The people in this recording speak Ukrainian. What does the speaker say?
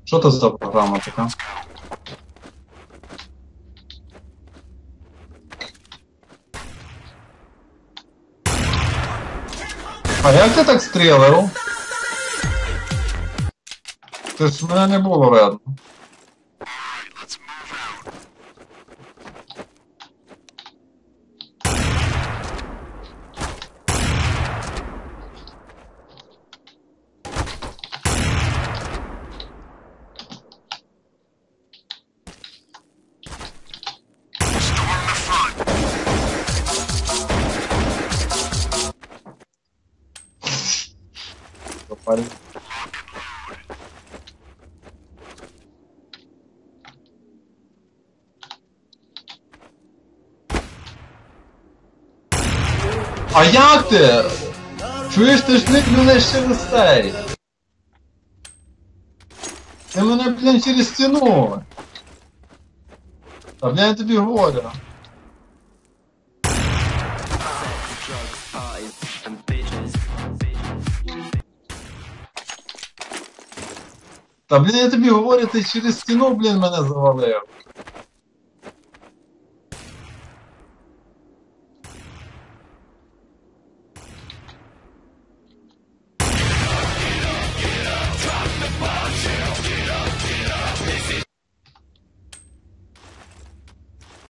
Що це за програма така? А як ти так стрілив? Ти ж мене не було видно. Попали. А як ти? Чуєш, ти ж мене через цей. Ти мене, блін, через стіну. Та, блін, я тобі говорю. Та, блін, я тобі говорю, ти через стіну, блін, мене завалив.